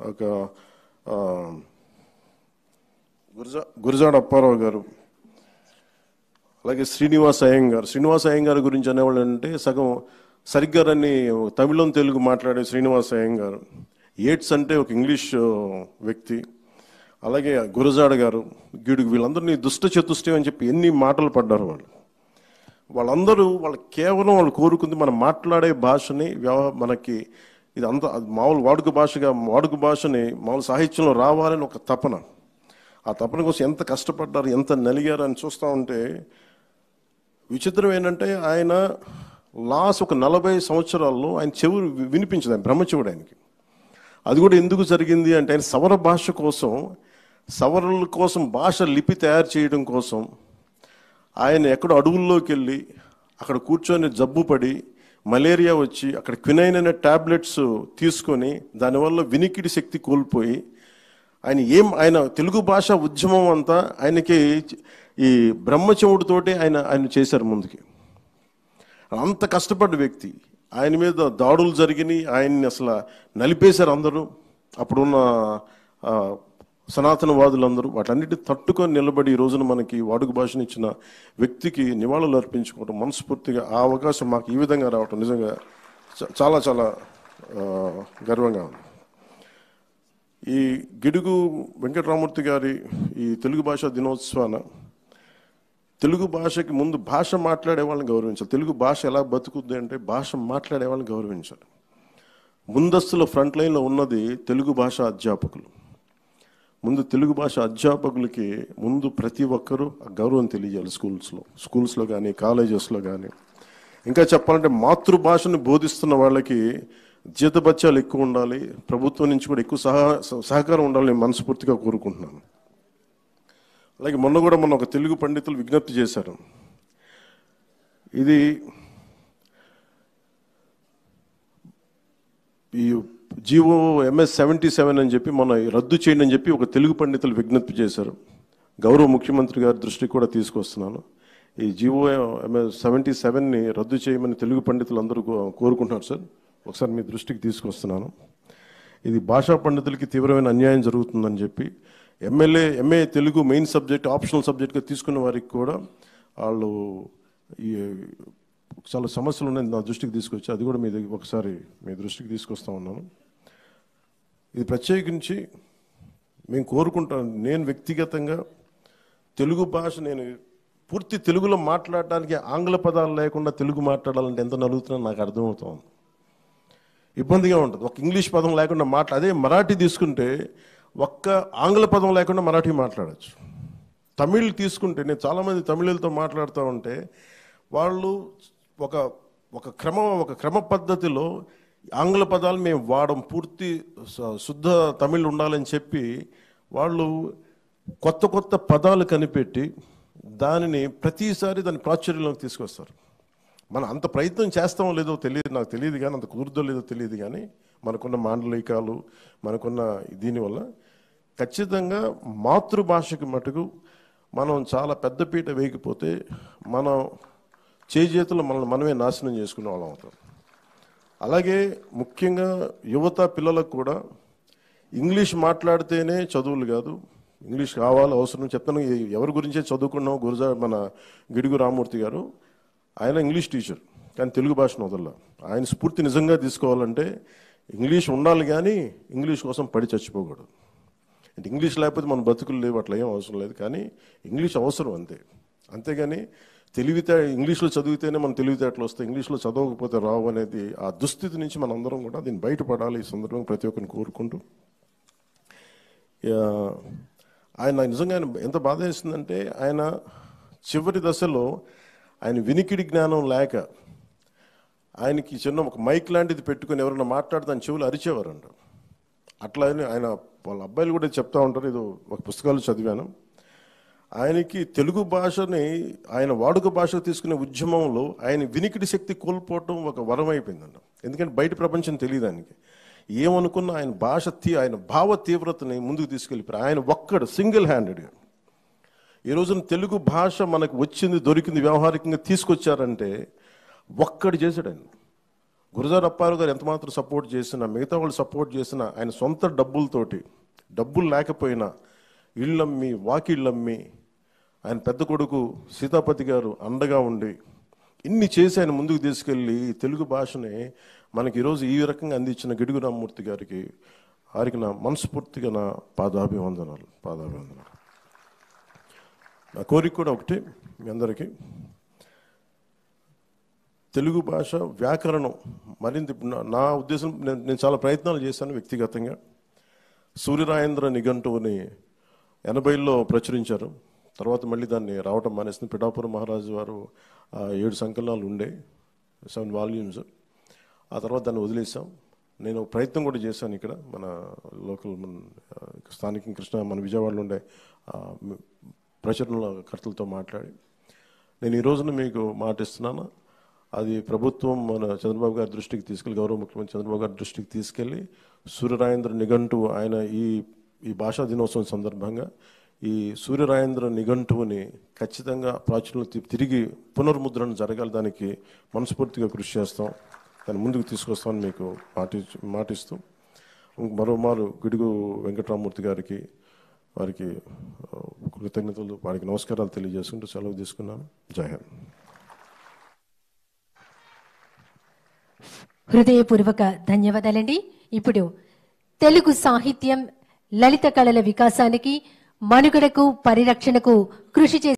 ఒక గురజాడ అప్పారావు గారు, అలాగే శ్రీనివాస అయ్యంగార్ గురించి అనేవాళ్ళు అంటే సరిగ్గా రన్ని తమిళం తెలుగు మాట్లాడే శ్రీనివాస అయ్యంగారు, ఏట్స్ అంటే ఒక ఇంగ్లీష్ వ్యక్తి, అలాగే గురజాడ గారు, గిడుగు, వీళ్ళందరినీ దుష్ట చతుష్టయం అని చెప్పి ఎన్ని మాటలు పడ్డారు వాళ్ళందరూ కేవలం వాళ్ళు కోరుకుంది మనం మాట్లాడే భాషని మనకి ఇది అంత మామూలు వాడుక భాషని మామూలు సాహిత్యంలో రావాలని ఒక తపన. ఆ తపన కోసం ఎంత కష్టపడ్డారు, ఎంత నలిగారు అని చూస్తూ ఉంటే విచిత్రం ఏంటంటే ఆయన ఒక 40 సంవత్సరాల్లో ఆయన చెవులు వినిపించదు, ఆయన బ్రహ్మచెవుడు ఆయనకి. అది కూడా ఎందుకు జరిగింది అంటే ఆయన సవరుల కోసం భాష లిపి తయారు చేయడం కోసం ఆయన ఎక్కడో అడవుల్లోకి వెళ్ళి అక్కడ కూర్చొని జబ్బుపడి మలేరియా వచ్చి అక్కడ క్వినైన్ అనే టాబ్లెట్స్ తీసుకొని దానివల్ల వినికిడి శక్తి కోల్పోయి ఆయన తెలుగు భాష ఉద్యమం అంతా ఆయనకి ఈ బ్రహ్మచెవుడితోటి ఆయన చేశారు ముందుకి. అంత కష్టపడ్డ వ్యక్తి, ఆయన మీద దాడులు జరిగినాయి, ఆయన్ని అసలు నలిపేశారు అందరూ, అప్పుడున్న సనాతనవాదులందరూ. వాటన్నిటిని తట్టుకొని నిలబడి ఈ రోజున మనకి వాడుక భాషను ఇచ్చిన వ్యక్తికి నివాళులు అర్పించుకోవడం మనస్ఫూర్తిగా ఆ అవకాశం మాకు ఈ విధంగా రావటం నిజంగా చాలా చాలా గర్వంగా ఉంది. ఈ గిడుగు వెంకటరామూర్తి గారి ఈ తెలుగు భాషా దినోత్సవాన తెలుగు భాషకి ముందు భాష మాట్లాడే వాళ్ళని గౌరవించాలి. తెలుగు భాష ఎలా బతుకుద్ది అంటే భాష మాట్లాడే వాళ్ళని గౌరవించాలి. ముందస్తులో ఫ్రంట్ లైన్లో ఉన్నది తెలుగు భాష అధ్యాపకులు. ముందు తెలుగు భాష అధ్యాపకులకి ముందు ప్రతి ఒక్కరూ గౌరవం తెలియజేయాలి. స్కూల్స్లో కానీ కాలేజెస్లో కానీ. ఇంకా చెప్పాలంటే మాతృభాషను బోధిస్తున్న వాళ్ళకి జీతభత్యాలు ఎక్కువ ఉండాలి, ప్రభుత్వం నుంచి కూడా ఎక్కువ సహకారం ఉండాలని మనస్ఫూర్తిగా కోరుకుంటున్నాను. అలాగే మొన్న ఒక తెలుగు పండితులు విజ్ఞప్తి చేశారు, ఇది ఈ జీవో MS 77 అని చెప్పి మొన్న రద్దు చేయండి అని చెప్పి ఒక తెలుగు పండితులు విజ్ఞప్తి చేశారు. గౌరవ ముఖ్యమంత్రి గారి దృష్టికి కూడా తీసుకొస్తున్నాను. ఈ జీవో MS 77ని రద్దు చేయమని తెలుగు పండితులు అందరూ కోరుకుంటున్నారు సార్. ఒకసారి మీ దృష్టికి తీసుకొస్తున్నాను. ఇది భాషా పండితులకి తీవ్రమైన అన్యాయం జరుగుతుందని చెప్పి MA Telugu main subject optional సబ్జెక్ట్గా తీసుకున్న వారికి కూడా వాళ్ళు ఈ చాలా సమస్యలు ఉన్నాయి నా దృష్టికి తీసుకొచ్చి అది కూడా ఒకసారి మీ దృష్టికి తీసుకొస్తా ఉన్నాను. ఇది ప్రత్యేకించి మేము కోరుకుంటాను, నేను వ్యక్తిగతంగా తెలుగు భాష నేను పూర్తి తెలుగులో మాట్లాడడానికి ఆంగ్ల పదాలు లేకుండా తెలుగు మాట్లాడాలంటే ఎంత నలుగుతున్నానో నాకు అర్థమవుతుంది. ఇబ్బందిగా ఉంటుంది. ఒక ఇంగ్లీష్ పదం లేకుండా అదే మరాఠీ తీసుకుంటే ఒక్క ఆంగ్ల పదం లేకుండా మరాఠీ మాట్లాడచ్చు. తమిళ్ తీసుకుంటే నేను చాలామంది తమిళులతో మాట్లాడుతూ ఉంటే వాళ్ళు ఒక క్రమ పద్ధతిలో ఆంగ్ల పదాలు మేము వాడం, పూర్తి శుద్ధ తమిళ్ ఉండాలని చెప్పి వాళ్ళు కొత్త పదాలు కనిపెట్టి ప్రతిసారి దాన్ని ప్రాచుర్యంలోకి తీసుకొస్తారు. మనం అంత ప్రయత్నం చేస్తామో లేదో నాకు తెలియదు కానీ, అంత కుదురుదో లేదో తెలియదు కానీ, మనకున్న మాండలికాలు మనకున్న దీనివల్ల ఖచ్చితంగా మాతృభాషకి మటుకు మనం చాలా పెద్దపీట వేయకపోతే మనం చేతులు మనమే నాశనం చేసుకునే వాళ్ళం అవుతాం. అలాగే ముఖ్యంగా యువత పిల్లలకు కూడా ఇంగ్లీష్ మాట్లాడితేనే చదువులు కాదు, ఇంగ్లీష్ కావాలి, అవసరం. చెప్తాను, ఎవరి గురించే చదువుకున్నాం, మన గిడుగు రామూర్తి గారు, ఆయన ఇంగ్లీష్ టీచర్ కానీ తెలుగు భాషను వదల. ఆయన స్ఫూర్తి నిజంగా తీసుకోవాలంటే ఇంగ్లీష్ ఉండాలి కానీ ఇంగ్లీష్ కోసం పడి చచ్చిపోకూడదు. అంటే ఇంగ్లీష్ లేకపోతే మన బతుకులు లేవు, అట్లా ఏం అవసరం లేదు, కానీ ఇంగ్లీష్ అవసరం అంతే. అంతేగాని ఇంగ్లీష్లో చదివితేనే మన తెలివితేటలు వస్తాయి, ఇంగ్లీష్లో చదవకపోతే రావు అనేది ఆ దుస్థితి నుంచి మన అందరం కూడా దీన్ని బయటపడాలి. ఈ సందర్భంగా ప్రతి ఒక్కరిని కోరుకుంటూ, ఆయన నిజంగా ఎంత బాధ వేస్తుందంటే ఆయన చివరి దశలో ఆయన వినికిడి జ్ఞానం లేక ఆయనకి ఒక మైక్ లాంటిది పెట్టుకుని ఎవరైనా మాట్లాడితే ఆయన చెవులు అరిచేవారంట. అట్లా ఆయన వాళ్ళ అబ్బాయిలు కూడా చెప్తా ఉంటారు, ఇది ఒక పుస్తకాలు చదివాను. ఆయనకి తెలుగు భాషని ఆయన వాడుక భాషకు తీసుకునే ఉద్యమంలో ఆయన వినికిడి శక్తి కోల్పోవటం ఒక వరం అయిపోయిందంట. ఎందుకంటే బయట ప్రపంచం తెలియదు ఆయనకి. ఏమనుకున్న ఆయన భావ తీవ్రతని ముందుకు తీసుకెళ్ళిపోయారు. ఆయన ఒక్కడు సింగిల్ హ్యాండెడ్గా ఈ రోజున తెలుగు భాష మనకు వచ్చింది, దొరికింది, వ్యవహారికంగా తీసుకొచ్చారంటే ఒక్కడు చేశాడు ఆయన. గురజాడ అప్పారావు గారు ఎంత మాత్రం సపోర్ట్ చేసినా, మిగతా వాళ్ళు సపోర్ట్ చేసినా, ఆయన సొంత డబ్బులతోటి, డబ్బులు లేకపోయినా ఇళ్ళమ్మి వాకిళ్ళమ్మి ఆయన పెద్ద కొడుకు సీతాపతి గారు అండగా ఉండి ఇన్ని చేసి ఆయన ముందుకు తీసుకెళ్ళి తెలుగు భాషని మనకి ఈరోజు ఈ రకంగా అందించిన గిడుగు రామ్మూర్తి గారికి, వారికి నా మనస్ఫూర్తిగా నా పాదాభివందనాలు. నా కోరిక కూడా ఒకటి, మీ అందరికీ తెలుగు భాష వ్యాకరణం మరింత, నా ఉద్దేశం, నేను చాలా ప్రయత్నాలు చేశాను వ్యక్తిగతంగా. సూర్యరాయేంద్ర నిఘంటువుని 80లో ప్రచురించారు. తర్వాత మళ్ళీ దాన్ని రావటం మానేసింది. పిఠాపురం మహారాజు వారు 7 సంకలనాలు ఉండే, 7 వాల్యూమ్స్. ఆ తర్వాత దాన్ని వదిలేసాం. నేను ప్రయత్నం కూడా చేశాను ఇక్కడ మన లోకల్, మన స్థానిక కృష్ణ, మన విజయవాడలో ఉండే ప్రచురణకర్తలతో మాట్లాడి నేను ఈ రోజున మీకు మాటిస్తున్నాను. అది ప్రభుత్వం మన చంద్రబాబు గారి దృష్టికి తీసుకెళ్ళి, గౌరవ ముఖ్యమంత్రి చంద్రబాబు గారి దృష్టికి తీసుకెళ్ళి సూర్యరాయేంద్ర నిఘంటువు ఆయన ఈ భాషా దినోత్సవం సందర్భంగా ఈ సూర్యరాయేంద్ర నిఘంటువుని ఖచ్చితంగా ప్రాచుర్యం తిరిగి పునర్ముద్రణ జరగాలి. దానికి మనస్ఫూర్తిగా కృషి చేస్తాం, దాన్ని ముందుకు తీసుకొస్తామని మీకు మాటిస్తూ మరోమారు గిడుగు వెంకటరామమూర్తి గారికి, వారికి కృతజ్ఞతలు, వారికి నమస్కారాలు తెలియజేసుకుంటూ సెలవు తీసుకున్నాను. జై హింద్. హృదయపూర్వక ధన్యవాదాలండి. ఇప్పుడు తెలుగు సాహిత్యం, లలిత కళల వికాసానికి, మనుగడకు, పరిరక్షణకు కృషి చేసే